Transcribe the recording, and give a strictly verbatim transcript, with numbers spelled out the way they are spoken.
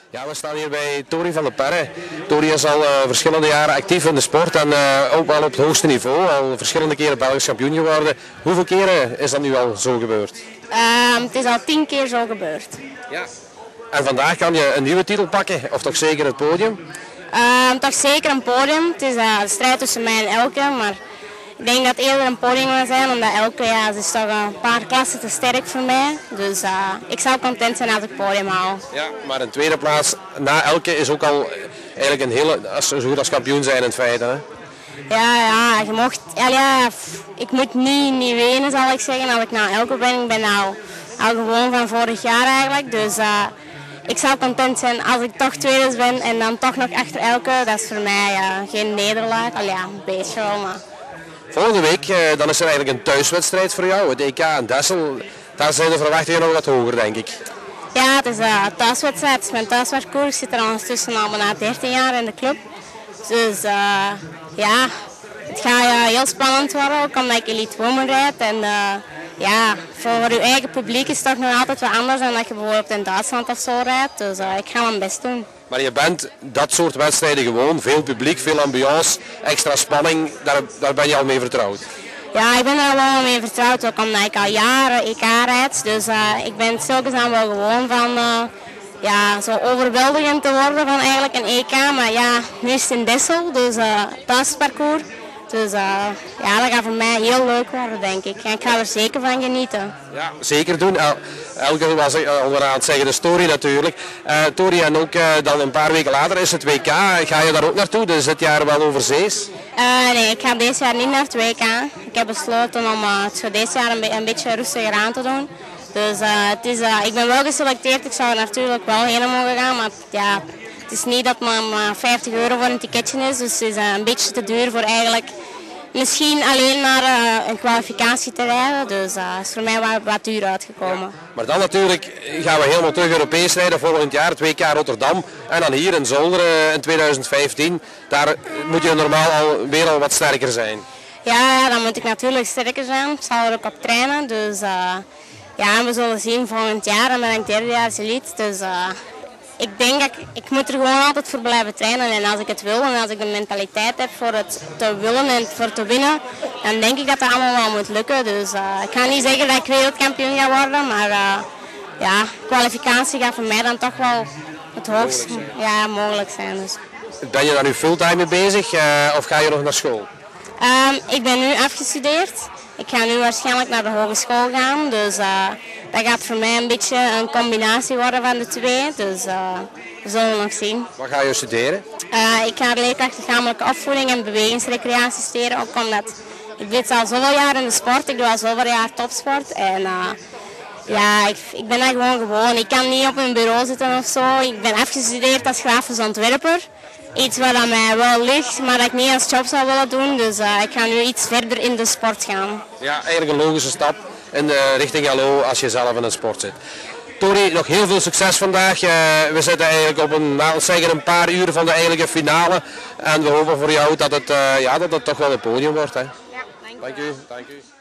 Ja, we staan hier bij Tori van der Perre. Tori is al uh, verschillende jaren actief in de sport en uh, ook wel op het hoogste niveau. Al verschillende keren Belgisch kampioen geworden. Hoeveel keren is dat nu al zo gebeurd? Uh, het is al tien keer zo gebeurd. Ja. En vandaag kan je een nieuwe titel pakken, of toch zeker het podium? Uh, toch zeker een podium. Het is uh, een strijd tussen mij en Elke, maar ik denk dat het eerder een podium wil zijn, omdat Elke ja, ze is toch een paar klassen te sterk voor mij. Dus uh, ik zou content zijn als ik het podium haal. Ja, maar in tweede plaats na Elke is ook al eigenlijk een hele, zo goed als kampioen zijn in het feite. Hè? Ja, ja, je mocht, ja, ja, ik moet niet, niet wenen zal ik zeggen als ik na Elke ben. Ik ben al, al gewoon van vorig jaar eigenlijk, dus uh, ik zou content zijn als ik toch tweede ben en dan toch nog achter Elke. Dat is voor mij uh, geen nederlaag, al ja, een beetje wel, maar... Volgende week uh, dan is er eigenlijk een thuiswedstrijd voor jou, het E K in Dessel. Daar zijn de verwachtingen nog wat hoger, denk ik. Ja, het is een uh, thuiswedstrijd. Het is mijn thuisparcours. Ik zit er ondertussen al bijna dertien jaar in de club. Dus uh, ja, het gaat uh, heel spannend worden, ook omdat ik Elite Women rijd. En uh, ja, voor uw eigen publiek is het toch nog altijd wat anders dan dat je bijvoorbeeld in Duitsland of zo rijdt. Dus uh, ik ga mijn best doen. Maar je bent dat soort wedstrijden gewoon, veel publiek, veel ambiance, extra spanning, daar, daar ben je al mee vertrouwd? Ja, ik ben er wel mee vertrouwd, ook omdat ik al jaren E K rijd. Dus uh, ik ben stilgezaan wel gewoon van uh, ja, zo overweldigend te worden van eigenlijk een E K. Maar ja, nu is het in Dessel, dus uh, thuisparcours. Dus uh, ja, dat gaat voor mij heel leuk worden, denk ik. En ik ga er zeker van genieten. Ja, zeker doen. El Elke was onderaan het zeggen, de Tori natuurlijk. Uh, Tori, en ook uh, dan een paar weken later is het W K. Ga je daar ook naartoe? Dus dit jaar wel overzees? Uh, nee, ik ga dit jaar niet naar het W K. Ik heb besloten om uh, het voor dit jaar een, be een beetje rustiger aan te doen. Dus uh, het is, uh, ik ben wel geselecteerd. Ik zou er natuurlijk wel heen mogen gaan, maar ja... Het is niet dat maar vijftig euro voor een ticketje is, dus het is een beetje te duur voor eigenlijk misschien alleen maar een kwalificatie te rijden. Dus dat is voor mij wat, wat duur uitgekomen. Ja, maar dan natuurlijk gaan we helemaal terug Europees rijden volgend jaar, het W K Rotterdam. En dan hier in Zolderen in tweeduizend vijftien, daar moet je normaal al weer al wat sterker zijn. Ja, ja, dan moet ik natuurlijk sterker zijn. Ik zal er ook op trainen. Dus uh, ja, we zullen zien volgend jaar. En ben ik derdejaars elite. Dus, uh, Ik denk dat ik, ik moet er gewoon altijd voor blijven trainen en als ik het wil en als ik de mentaliteit heb voor het te willen en voor te winnen, dan denk ik dat dat allemaal wel moet lukken. Dus uh, ik ga niet zeggen dat ik wereldkampioen ga worden, maar uh, ja, kwalificatie gaat voor mij dan toch wel het hoogst ja, mogelijk zijn. Dus. Ben je daar nu fulltime mee bezig uh, of ga je nog naar school? Um, ik ben nu afgestudeerd. Ik ga nu waarschijnlijk naar de hogeschool gaan, dus uh, dat gaat voor mij een beetje een combinatie worden van de twee. Dus uh, we zullen nog zien. Wat ga je studeren? Uh, ik ga leerkracht lichamelijke opvoeding en bewegingsrecreatie studeren, ook omdat ik zit al zoveel jaar in de sport, ik doe al zoveel jaar topsport. En uh, ja, ik, ik ben daar gewoon gewoon. Ik kan niet op een bureau zitten of zo. Ik ben afgestudeerd als grafisch ontwerper. Iets wat aan mij wel ligt, maar dat ik niet als job zou willen doen. Dus uh, ik ga nu iets verder in de sport gaan. Ja, eigenlijk een logische stap in de richting L O als je zelf in de sport zit. Tori, nog heel veel succes vandaag. Uh, we zitten eigenlijk op een, nou, zeggen een paar uur van de eigenlijke finale. En we hopen voor jou dat het, uh, ja, dat het toch wel een podium wordt. Hè. Ja, dank u. Dank u. Dank u.